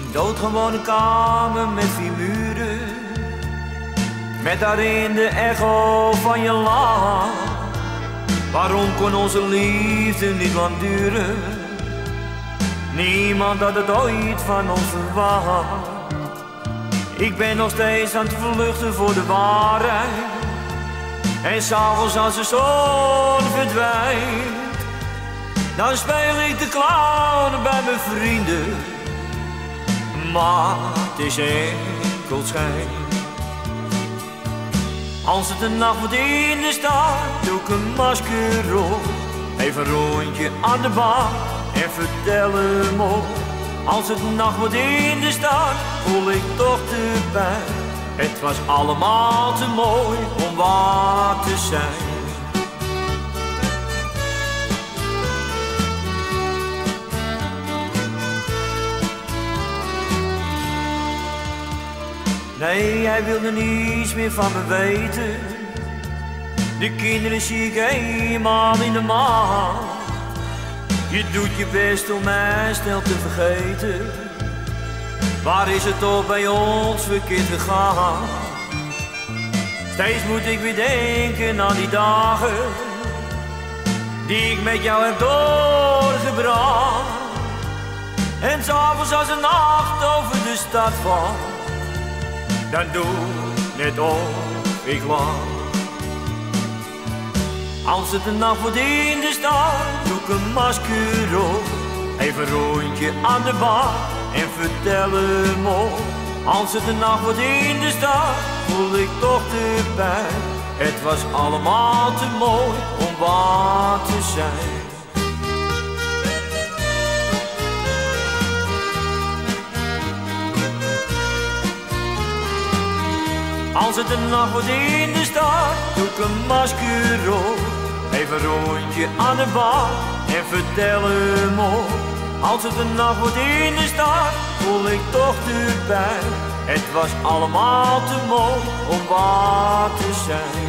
Doodgewone kamer met 4 muren, met daarin de echo van je lach. Waarom kon onze liefde niet lang duren? Niemand had het ooit van ons verwacht. Ik ben nog steeds aan het vluchten voor de waarheid. En s'avonds als de zon verdwijnt, dan speel ik de clown bij mijn vrienden. Maar het is enkel schijn. Als het een nacht wordt in de stad, doe ik een masker op. Even een rondje aan de bar en vertel hem op. Als het een nacht wordt in de stad, voel ik toch de pijn. Het was allemaal te mooi om waar te zijn. Nee, hij wilde niets meer van me weten. De kinderen zie ik eenmaal in de maand. Je doet je best om mij snel te vergeten. Waar is het toch bij ons verkeerd gegaan? Steeds moet ik weer denken aan die dagen die ik met jou heb doorgebracht. En s'avonds als de nacht over de stad valt, dan doe net of ik lach. Als het een nacht wordt in de stad, doe ik een masker op. Even een rondje aan de bar en vertel hem op. Als het een nacht wordt in de stad, voel ik toch de pijn. Het was allemaal te mooi om waar te zijn. Als het een nacht wordt in de stad, doe ik een masker op. Even een rondje aan de bar en vertel hem op. Als het een nacht wordt in de stad, voel ik toch de pijn. Het was allemaal te mooi om waar te zijn.